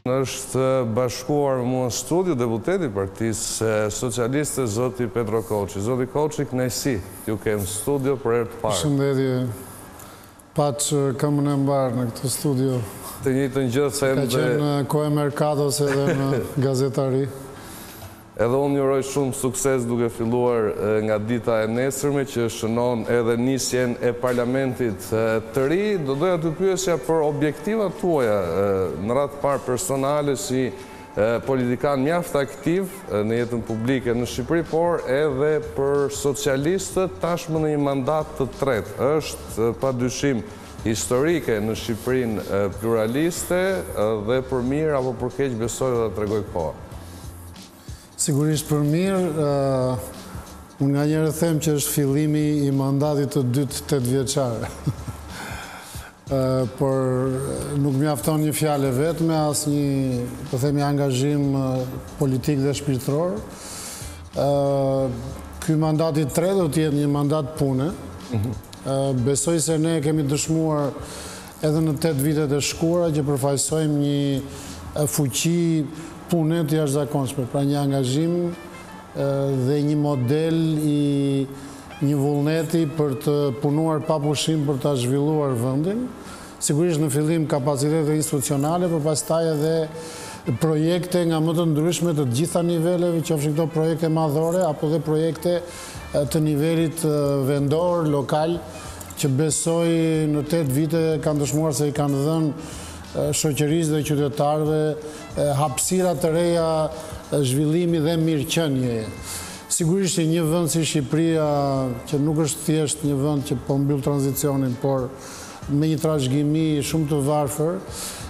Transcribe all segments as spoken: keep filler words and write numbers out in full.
Është bashkuar mua në studio deputeti Partisë Socialiste, zoti Petro Koçi. Zoti Koçi, kënaqësi ju kem në studio për herë të parë. Përshëndetje. Paç këmbën e mbarë në këtë studio. Të njëjtën gjë them Ka qenë kohë merkatos edhe në gazetari. Edhe unë ju uroj shumë sukses duke filluar nga dita e nesërme që shënon edhe nisjen e parlamentit të ri. Do doja të pyesja për objektivat tuaja në radhë parë personale si politikan mjaft aktiv në jetën publike në Shqipëri, por edhe për socialistët tashmë në një mandat të tretë. Është padyshim historike në Shqipërinë pluraliste dhe për mirë apo për keq besoj dhe të tregoj koha. Sigurisht për mirë, unë nga njëre them që është fillimi i mandatit të dytë tetë vjeçare. Por nuk mjafton një fjale vetme, as një, po themi, angazhim politik dhe shpirtëror. Ky mandat i tretë do të jetë një mandat pune. Besoj se ne kemi dëshmuar edhe në tetë vitet e shkuara që përfaqësojmë një fuqi pune të jashtëzakonshme, pra një angazhim dhe një model i një vullneti për të punuar pa pushim për të zhvilluar vendin. Sigurisht në fillim kapacitete institucionale, por pastaj edhe projekte nga më të ndryshme të gjitha niveleve, qofshin këto projekte madhore apo dhe projekte të nivelit vendor, lokal, që besoj në tetë vite kanë dëshmuar se i kanë dhënë shoqërisë dhe qytetarëve hapësira të reja zhvillimi dhe mirëqenie. Sigurisht një vend si Shqipëria, që nuk është thjesht një vend që po mbyll tranzicionin, por me një trashëgimi shumë të varfër,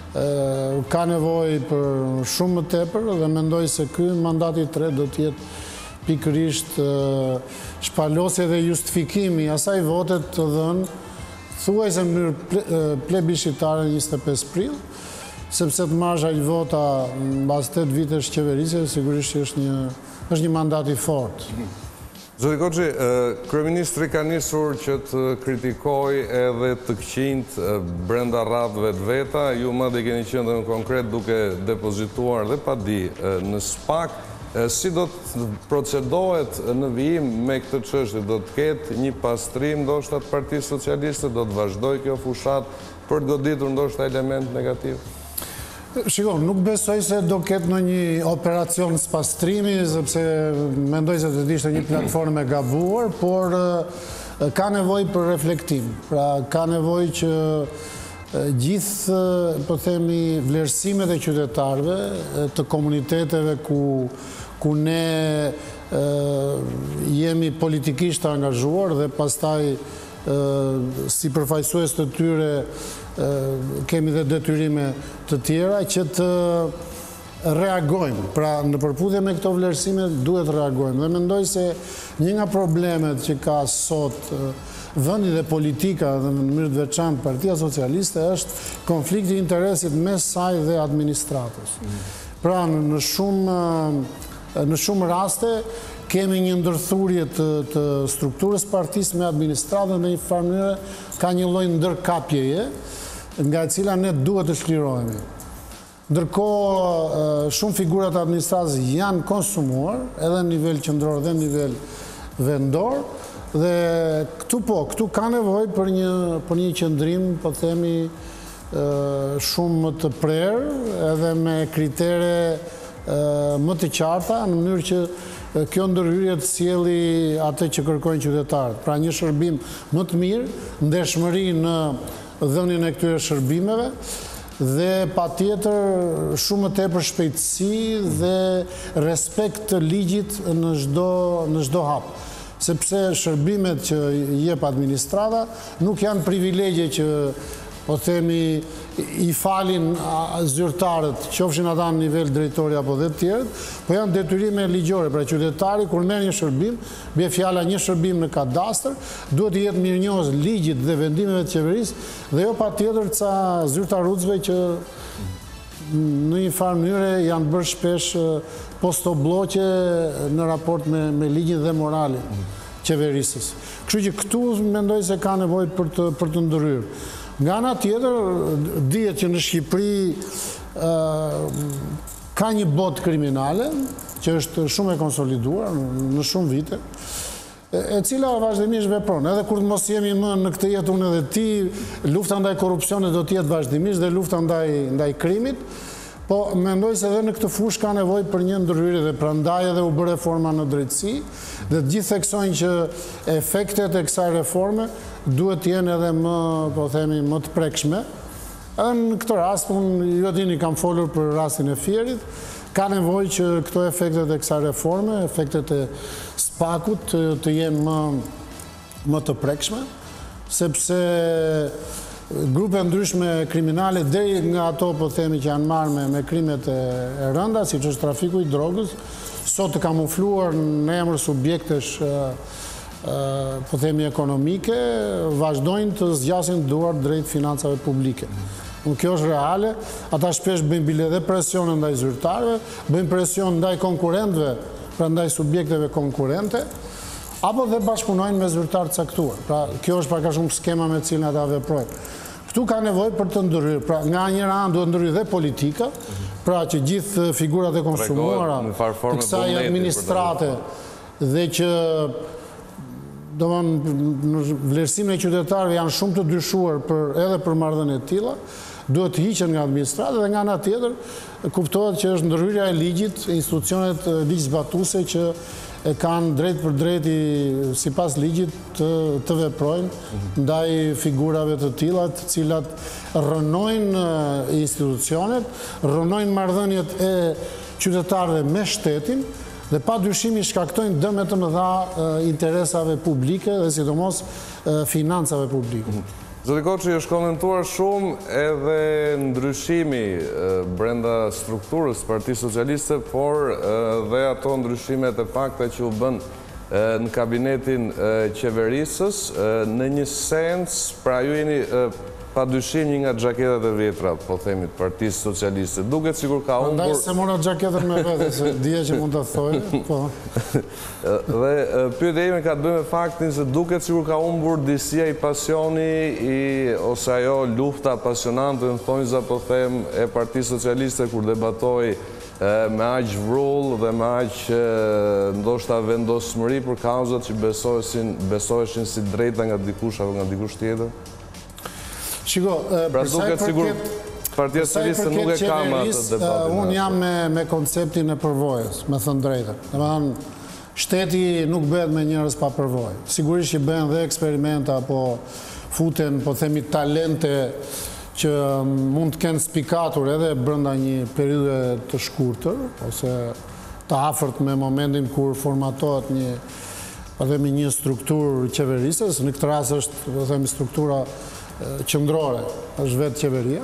ka nevojë për shumë më tepër dhe mendoj se ky mandati i tretë do të jetë pikërisht shpalosje dhe justifikimi asaj votet të dhënë thuajse në mënyrë plebiscitare njëzet e pesë prill, sepse të marrësh aq vota mbas tetë vitesh qeverisje, sigurisht që është një është një mandat i fortë. Zoti Koçi, kryeministri ka nisur që të kritikojë edhe të këqijt brenda radhëve të veta. Ju madje keni qenë në konkret duke depozituar dhe pa di në SPAK. Si do të procedohet në vijim me këtë çështje? Do të ketë një pastrim ndoshta të Partisë Socialiste, do të vazhdojë kjo fushat për të goditur ndoshta element negativ? Shikoj, nuk besoj se do ketë në një operacion spastrimi, sepse mendoj se do të ishte një platformë e gabuar, por ka nevojë për reflektim. Pra ka nevojë që gjithë, po themi, vlerësimet e qytetarëve, të komuniteteve ku ku ne jemi politikisht të angazhuar dhe pastaj si përfaqësues të tyre kemi dhe detyrime të tjera që të reagojmë. Pra në përputhje me këto vlerësime duhet të reagojmë. Dhe mendoj se një nga problemet që ka sot vendi dhe politika dhe në mënyrë të veçantë Partia Socialiste është konflikti i interesit mes saj dhe administratës. Pra në shumë në shumë raste kemi një ndërthurje të, të strukturës partisë me administratën në një farë mënyrë ka një lloj ndërkapjeje nga e cila ne duhet të shlirohemi. Ndërkohë shumë figurat administratës janë konsumuar edhe në nivel qendror dhe në nivel vendor. Dhe këtu po, këtu ka nevojë për një për një qëndrim, po themi, shumë më të prerë, edhe me kritere më të qarta, në mënyrë që kjo ndërhyrje të sjellë atë që kërkojnë qytetarët. Pra një shërbim më të mirë, ndershmëri në dhënien e këtyre shërbimeve dhe patjetër shumë më tepër shpejtësi dhe respekt të ligjit në çdo në çdo hap. Sepse shërbimet që jep administrata nuk janë privilegje që, po themi, i falin zyrtarët, qofshin ata në nivel drejtori apo dhe të tjerët, po janë detyrime ligjore. Pra qytetari, kur merr një shërbim, bie fjala një shërbim në kadastër, duhet të jetë mirënjohës ligjit dhe vendimeve të qeverisë, dhe jo patjetër ca zyrtarucve që në një farë mënyre janë bërë shpesh postobloqe në raport me, me ligjin dhe moralin qeverisës. Kështu që këtu mendoj se ka nevojë për të, për të ndërhyrë. Nga ana tjetër, dihet që në Shqipëri ka një botë kriminale, që është shumë e konsoliduar në shumë vite, e cila vazhdimisht vepron. Edhe kur të mos jemi më në këtë jetë unë edhe ti, lufta ndaj korrupsionit do të jetë vazhdimisht dhe lufta ndaj ndaj krimit, po mendoj se edhe në këtë fushë ka nevojë për një ndërhyrje dhe prandaj edhe u bë reforma në drejtësi, dhe të gjithë theksojnë që efektet e kësaj reforme duhet të jenë edhe më, po themi, më të prekshme. Edhe në këtë rast, unë ju dini kam folur për rastin e Fierit, ka nevojë që këto efektet e kësaj reforme, efektet e spakut të jenë më, më të prekshme, sepse grupe ndryshme kriminale, deri nga ato po themi që janë marrë me, me krimet e, e rënda, siç është trafiku i drogës, sot të kamufluar në emër subjektesh po themi ekonomike, vazhdojnë të zgjasin duar drejt financave publike. Kjo është reale, ata shpesh bëjnë bile dhe presion ndaj zyrtarëve, bëjnë presion ndaj konkurrentëve, pra ndaj subjekteve konkurrente, apo dhe bashkëpunojnë me zyrtarë caktuar. Pra, kjo është pak a shumë skema me cilën ata veprojnë. Këtu ka nevojë për të ndërhyrë. Pra, nga njëra anë duhet ndërhyrë dhe politika, pra që gjithë figurat e konsumuara të kësaj administrate dhe që në vlerësimin e qytetarëve janë shumë të dyshuar edhe për marrëdhënie të tilla, duhet të hiqen nga administrata dhe nga ana tjetër kuptohet që është ndërhyrja e ligjit, institucionet ligjzbatuese që e kanë drejt për drejt sipas ligjit të, të veprojnë ndaj figurave të tilla, të cilat rënojnë institucionet, rënojnë marrëdhëniet e qytetarëve me shtetin dhe pa dyshim i shkaktojnë dëme të mëdha interesave publike dhe sidomos financave publike. Zoti Koçi, është komentuar shumë edhe ndryshimi brenda strukturës Partisë Socialiste, por dhe ato ndryshimet e fakta që u bën në kabinetin qeverisës, në një sens, pra ju jeni pa dyshim një nga xhaketat e vjetra, po themi, të Partisë Socialiste. Duket sikur ka humbur... Andaj se mora xhaketën me vete, se dije që mund të thojë. Po. Dhe pyetja ime ka të bëjë me faktin se duket sikur ka humbur disia i pasioni i ose ajo lufta apasionante, në thonjza, po them, e Partisë Socialiste kur debatoi me aq vrull dhe me aq ndoshta vendosmëri për kauzat që besoheshin si drejta nga dikush apo nga dikush tjetër. Shiko, pra duket sigur Partia Socialiste nuk e ka më atë debatin. Unë jam me, me konceptin e përvojës, me thënë drejtën. Domethënë, shteti nuk bëhet me njerëz pa përvojë. Sigurisht që bëhen dhe eksperimenta apo futen, po themi, talente që mund të kenë spikatur edhe brenda një periudhe të shkurtër ose të afërt me momentin kur formatohet një, po themi, një strukturë qeverisës. Në këtë rast është, po themi, struktura qendrore, është vetë qeveria.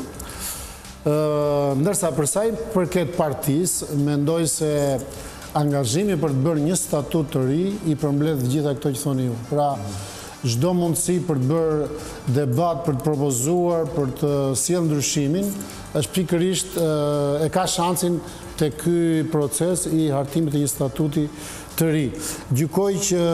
Ndërsa përsa i përket partisë, mendoj se angazhimi për të bërë një statut të ri i përmbledh gjitha këto që thoni ju. Pra, çdo mundësi për të bërë debat, për të propozuar, për të sjellë ndryshimin, është pikërisht e ka shansin te ky proces i hartimit të një statuti të ri. Gjykoj që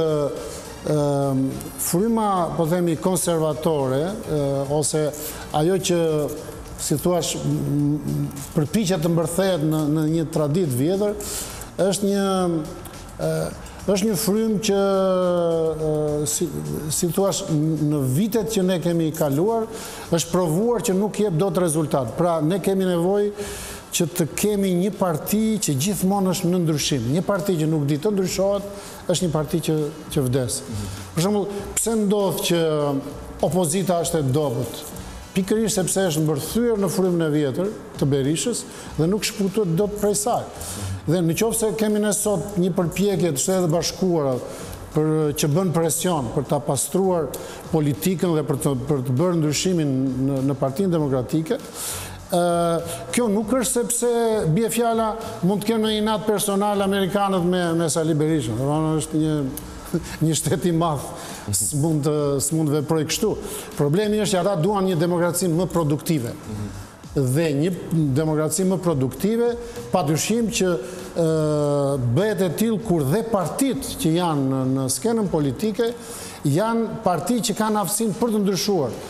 fryma, po themi, konservatore, ose ajo që, si thuash, përpiqet të mbërthehet në, në një traditë vjetër, është një, është një frymë që, si, si thuash, në vitet që ne kemi kaluar, është provuar që nuk jep dot rezultat. Pra, ne kemi nevojë që të kemi një parti që gjithmonë është në ndryshim. Një parti që nuk di të ndryshohet, është një parti që, që vdes. Për shembull, pse ndodh që opozita është e dobët? Pikërisht sepse është mbërthyer në frymën e vjetër të Berishës dhe nuk shkputohet dot prej saj. Dhe nëse kemi ne sot një përpjekje të Shtetit Bashkuara për që bën presion për ta pastruar politikën dhe për të, për të bërë ndryshimin në, në Partinë Demokratike, Uh, kjo nuk është sepse bie fjala mund të kenë në inat personal amerikanët me, me Sali Berishën. Është një, një shtet i madh, s'mund të s'mund veproj kështu. Problemi është që ata duan një demokraci më produktive. Dhe një demokraci më produktive, padyshim që uh, bëhet e tillë kur dhe partitë që janë në, në skenën politike janë parti që kanë aftësinë për të ndryshuar.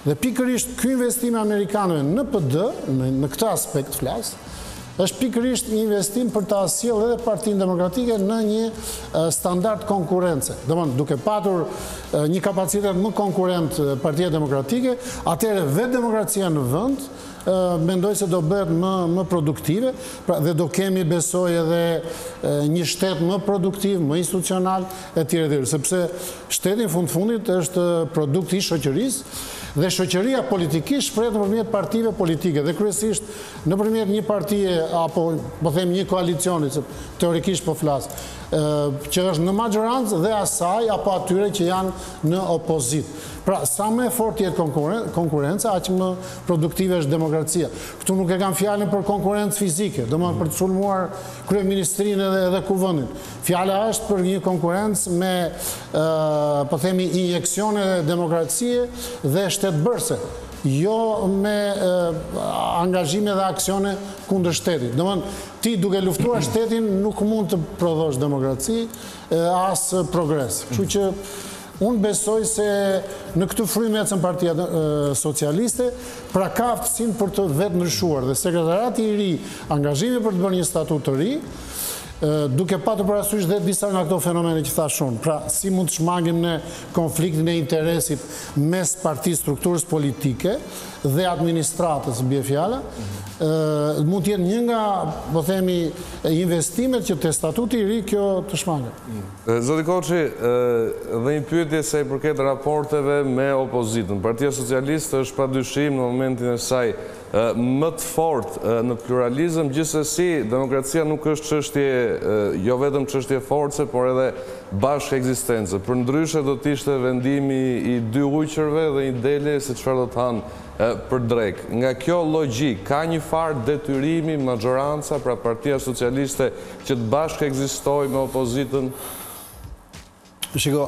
Dhe pikërisht ky investim amerikanëve në P D, në këtë aspekt flas, është pikërisht një investim për ta sjellë edhe Partinë Demokratike në një standard konkurrence. Domthonë, duke patur një kapacitet më konkurrent Partia Demokratike, atëherë vetë demokracia në vend mendoj se do bëhet më, më produktive, pra, dhe do kemi, besoj, edhe një shtet më produktiv, më institucional, e tjere tjere, sepse shteti në fund fundit është produkt i shoqërisë, dhe shoqëria politikisht shprehet nëpërmjet partive politike, dhe kryesisht nëpërmjet një partie, apo po them një koalicioni, se teorikisht po flas, që është në majorancë dhe asaj apo atyre që janë në opozit. Pra, sa më e fortë jetë konkurenca, aq më produktive është demokracia. Këtu nuk e kam fjalën për konkurrencë fizike, domethënë për të sulmuar kryeministrinë edhe, edhe kuvendin. Fjala është për një konkurrencë me, uh, po themi, injeksione demokracie dhe shtetbërëse, jo me uh, angazhime dhe aksione kundër shtetit. Domethënë, ti duke luftuar shtetin nuk mund të prodhosh demokraci uh, as progres. Kështu që unë besoj se në këtë frymë ecën Partia Socialiste, pra ka aftësinë për të vetë ndryshuar dhe sekretariati i ri, angazhimi për të bërë një statut të ri, duke patur parasysh dhe disa nga këto fenomene që thash unë. Pra, si mund të shmangim në konfliktin e interesit mes partisë, strukturës politike dhe administratës, bie fjala, mund të jetë një nga, po themi, investimet që te statuti i ri kjo të shmanget. Zoti Koçi, dhe një pyetje se i përket raporteve me opozitën. Partia Socialiste është padyshim në momentin e saj më të fortë në pluralizëm, gjithsesi demokracia nuk është çështje, jo vetëm çështje force, por edhe bashkë ekzistencë. Përndryshe do të ishte vendimi i dy ujqërve dhe një dele se çfarë do të hanë për drek. Nga kjo logjik, ka një farë detyrimi, majoranca, pra Partia Socialiste, që të bashkë ekzistojë me opozitën? Shiko,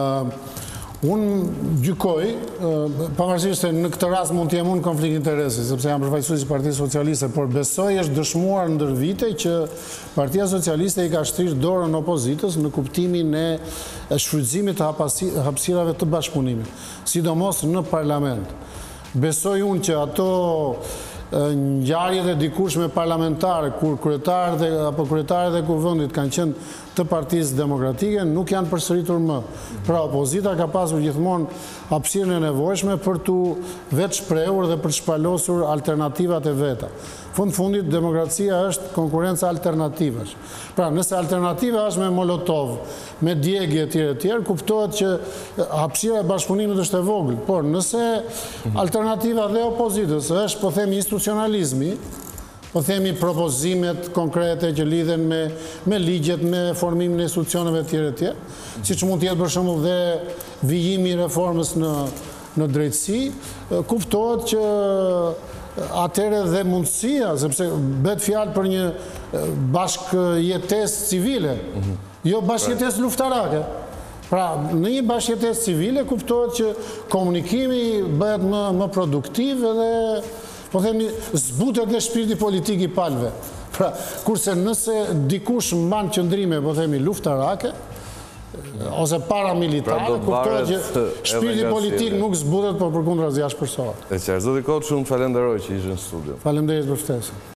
unë gjykoj, pavarësisht se në këtë rast mund të jem unë konflikt interesi, sepse jam përfaqësues i Partisë Socialiste, por besoj është dëshmuar ndër vite që Partia Socialiste i ka shtrirë dorën opozitës në kuptimin e shfrytëzimit të hapësirave të bashkëpunimit, sidomos në parlament. Besoj unë që ato ngjarjet e dikushme parlamentare, kur kryetarët apo kryetarët e kuvendit kanë qenë të Partisë Demokratike, nuk janë përsëritur më. Pra, opozita ka pasur gjithmonë hapësirën e nevojshme për të vetë shprehur dhe për të shpalosur alternativat e veta. Fund fundit, demokracia është konkurenca alternativash. Pra, nëse alternativa është me Molotov, me djegje e tjere tjere, kuptohet që hapësira e bashkëpunimit është e vogël. Por, nëse alternativa dhe opozitës është, po themi, institucionalizmi, po themi propozimet konkrete që lidhen me, me ligjet, me formimin e institucioneve tjere tjere, si që mund tjetë për shembull dhe vijimi i reformës në, në drejtësi, kuptohet që atëre dhe mundësia, sepse bet fjalë për një bashkëjetes civile, jo bashkëjetes luftarake. Pra, në një bashkëjetes civile kuptohet që komunikimi bëhet më, më produktiv edhe, po themi, zbutet dhe shpirti politik i palëve. Pra, kurse nëse dikush mban qëndrime, po themi, luftarake, ose paramilitare, kuptohet që shpirti politik nuk zbutet, por përkundra zgjashpërsohet. E qartë, zoti Koçi, unë falenderoj që ishe në studio. Faleminderit për ftesën.